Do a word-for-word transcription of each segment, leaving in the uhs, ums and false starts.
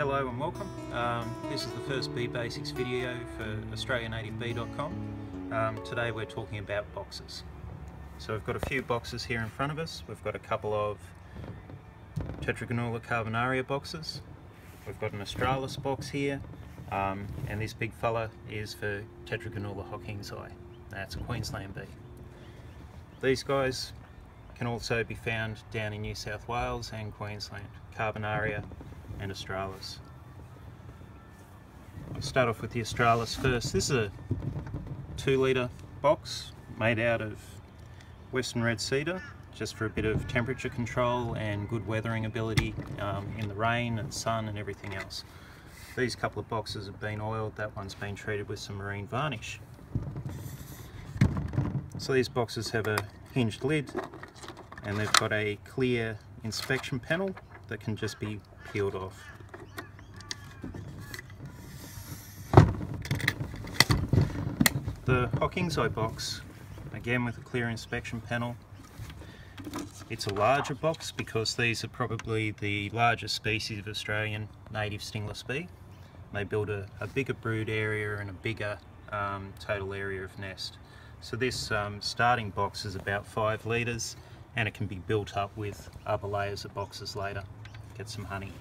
Hello and welcome. Um, this is the first bee basics video for Australia Native Bee dot com. Um, today we're talking about boxes. So we've got a few boxes here in front of us. We've got a couple of Tetragonula carbonaria boxes. We've got an Stingless box here, um, and this big fella is for Tetragonula hawkingsi. That's a Queensland bee. These guys can also be found down in New South Wales and Queensland, Carbonaria and Stingless. I'll start off with the Stingless first. This is a two litre box made out of western red cedar, just for a bit of temperature control and good weathering ability um, in the rain and sun and everything else. These couple of boxes have been oiled, that one's been treated with some marine varnish. So these boxes have a hinged lid and they've got a clear inspection panel that can just be peeled off. The hawkingsi box, again with a clear inspection panel. It's a larger box because these are probably the largest species of Australian native stingless bee. They build a, a bigger brood area and a bigger um, total area of nest. So this um, starting box is about five litres and it can be built up with other layers of boxes later. Get some honey.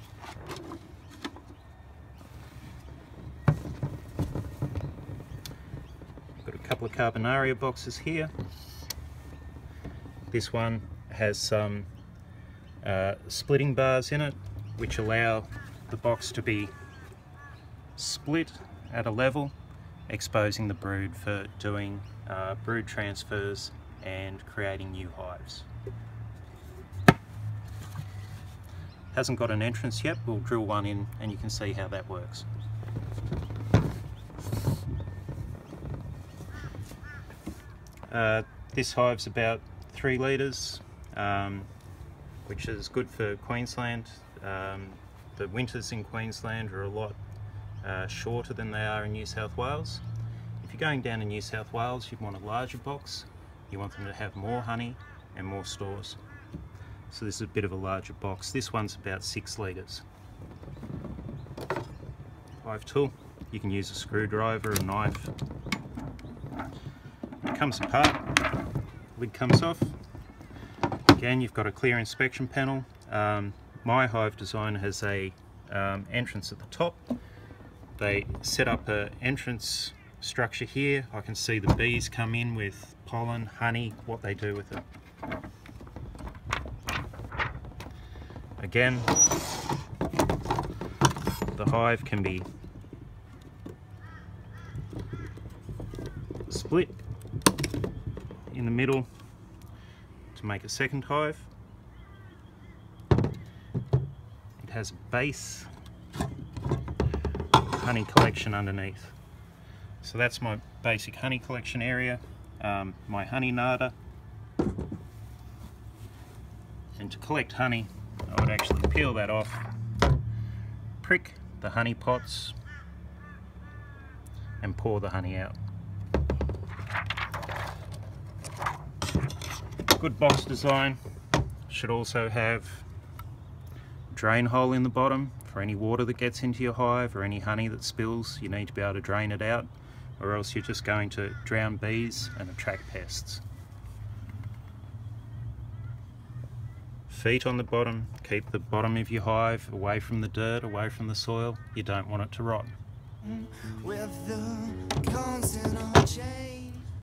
Got a couple of carbonaria boxes here. This one has some uh, splitting bars in it which allow the box to be split at a level, exposing the brood for doing uh, brood transfers and creating new hives. Hasn't got an entrance yet, we'll drill one in and you can see how that works. Uh, this hive's about three litres, um, which is good for Queensland. Um, the winters in Queensland are a lot uh, shorter than they are in New South Wales. If you're going down to New South Wales, you'd want a larger box. You want them to have more honey and more stores. So this is a bit of a larger box. This one's about six litres. Hive tool, you can use a screwdriver, a knife. It comes apart, lid comes off. Again, you've got a clear inspection panel. Um, my hive design has a um, entrance at the top. They set up an entrance structure here. I can see the bees come in with pollen, honey, what they do with it. Again, the hive can be split in the middle to make a second hive. It has a base honey collection underneath. So that's my basic honey collection area, um, my honey narder. And to collect honey, I would actually peel that off, prick the honey pots and pour the honey out. Good box design should also have a drain hole in the bottom for any water that gets into your hive or any honey that spills. You need to be able to drain it out, or else you're just going to drown bees and attract pests. Feet on the bottom, keep the bottom of your hive away from the dirt, away from the soil. You don't want it to rot. With the